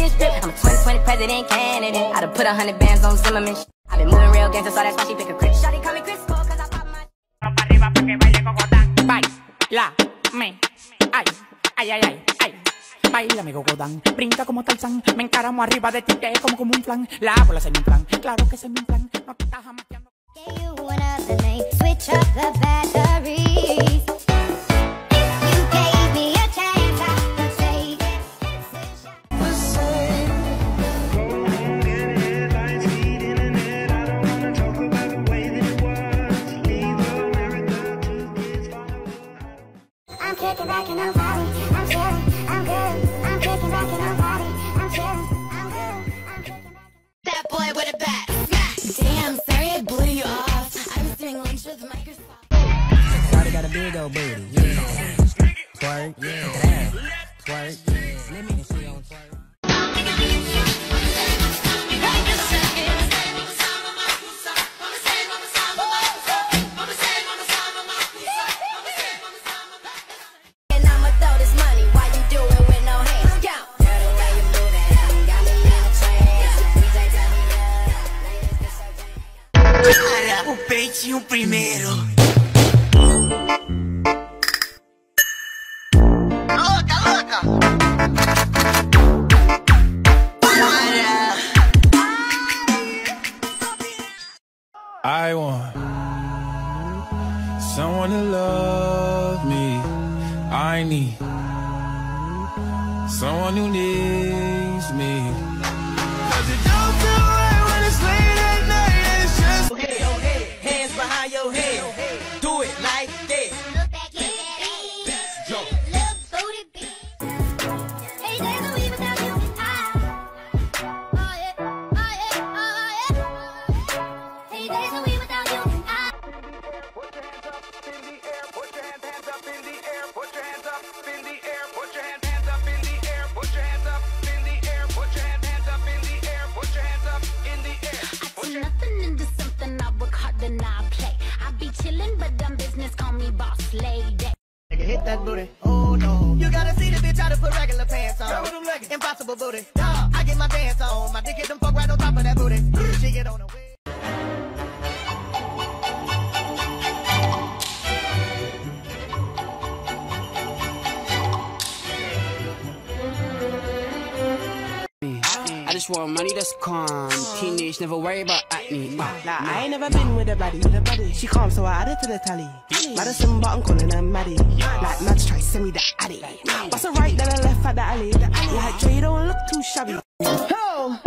American strip. I'm a 2020 president candidate. I done put 100 bands on Zimmerman. I've been moving real gangster, so that's why she pick a Chris. Shawty call me Chris Cole, cause I pop my... Arriba pa' que baile cocotán. Bailame, ay, ay, ay, ay, ay. Bailame cocotán, brinca como Tarzán. Me encaramo arriba de ti, te como un flan. La bola se me inflan, claro que se me inflan. No te estás jamaqueando. Gave you another name, switch up the batteries. If you gave me a chance, I could take it. The same. Go on, get it, lights, heat, internet. I don't wanna talk about the way that it was. Leave America to kids follow. I'm kicking back and I'm vibing. I'm chilling, I'm good. I'm kicking back and I'm vibing. I'm chilling, I'm good. I'm kicking back. That boy with a bat. Damn, sorry I blew you off. I was doing lunch with Microsoft. Shawty got a big old booty, yeah. Twerk, yeah. Twerk, yeah. Let me see on twerk. And I'ma throw this money while you do it with no hands. Go. Girl, the way you move it, got me in a trance. DJ turn me up, ladies get so damn. O peitinho primeiro. Louca, louca. I want someone to love me. I need someone who needs me. 'Cause it don't feel right when it's late at night and it's just Hey, yo, hey, hands behind your head. Do it like that. Look back at that Yo. little booty beat. Hey, there's no we without you. Oh yeah, oh yeah, oh yeah. Hey, there's no we without you. Put your hands up in the air, put your hands up in the air, put your hands up in the air, put your hands up in the air, put your hands up in the air, put your hands up in the air, put your hands up in the air. I turn nothing into something. I work hard and I play. I be chillin', but dumb business call me boss lady. Nigga, hit that booty. Oh no. You gotta see the bitch how to put regular pants on. Impossible booty. I get my dance on. My dick hit them fuck right on top of that booty. She get on the way. I just want money that's calm. Teenage, never worry about acne. Nah, I ain't never been with a baddie. She calm, so I added to the tally. Madison, but I'm calling her Maddie. Like Mads try send me the addy. Bust a right, then I left at the alley. Like Dre, don't look too shabby. Oh.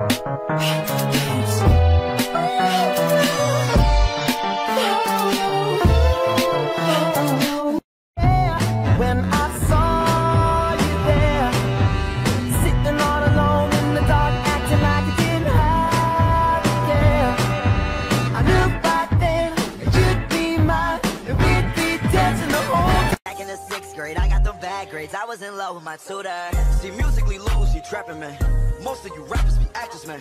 When I saw you there, sitting all alone in the dark, acting like you didn't have to care. I knew back then that you'd be mine, and we'd be dancing the whole Back in the 6th grade, I got the bad grades. I was in love with my tutor. See, musically lose, you trapping, man. Most of you rappers be actors, man.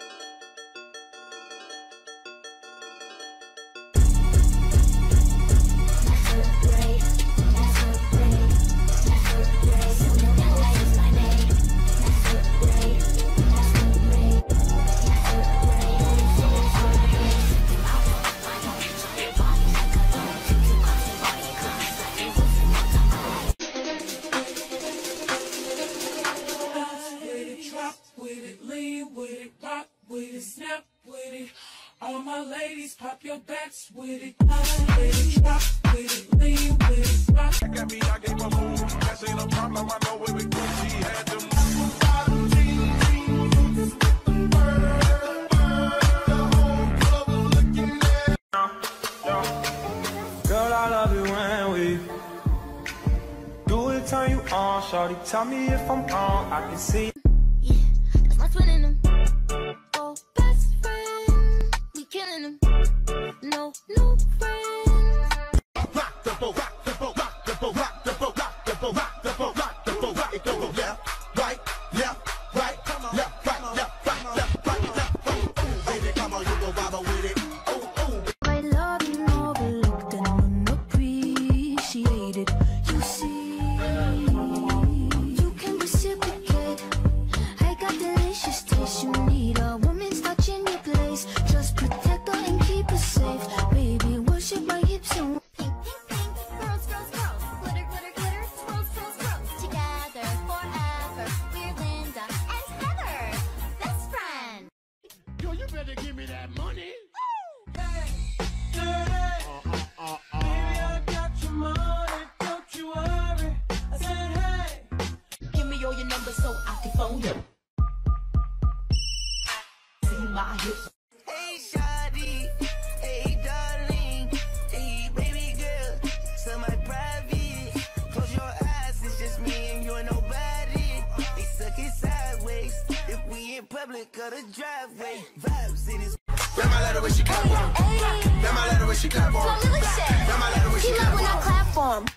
Snap with it. All my ladies, pop your backs with it. With it, drop with it, lean with it, rock. I got me, I gave my food. That ain't no problem, I know where we go. She had them bottom jeans with the bird. The whole club was looking at. Girl, I love it when we do it, turn you on. Shawty, tell me if I'm wrong. I can see. Yeah, that's my twin in them. Oh, best friend, we killing them. No friends. Rock the boat, rock the boat, rock the boat, rock the boat, rock the boat, rock the boat, rock the boat, rock it go left, right, left, right, come on, left, right, left, right, left, right, left. Oh, baby, come on, you go wobble with it. Oh. I love you, overlooked and unappreciated. You see, you can reciprocate me that money. All your numbers so I can phone you. See my hips. Hey, shawty. Hey, darling. Hey, baby girl. Semi-private. Close your eyes, it's just me and you and nobody. They suck it sideways. If we in public or the driveway. Vibes in his. Grandma let her when she clap for him. Grandma let her when she clap for him. Grandma let her when she clap for him. He love when I clap for him.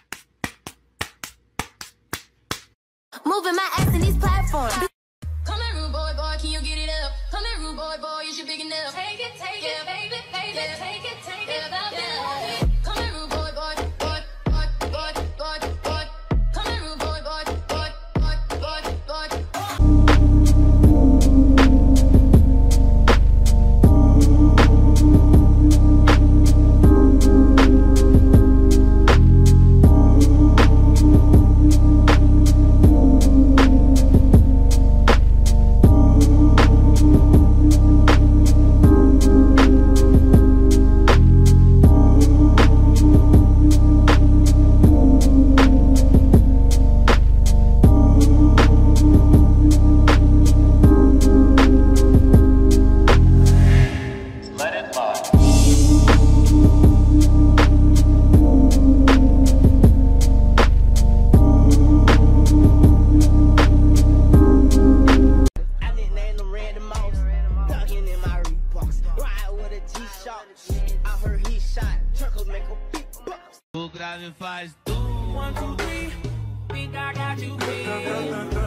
Moving my ass in these platforms. Come here, rude boy, boy, can you get it up? Come here, rude boy, boy, is you big enough? Take it, yeah, baby, baby, yeah, take it, yeah. Come here, rude boy, boy, boy, boy, boy, boy, boy. Come here, rude boy, boy, boy, boy, boy, boy. O grave faz 1, 2, 3, think I got you, baby.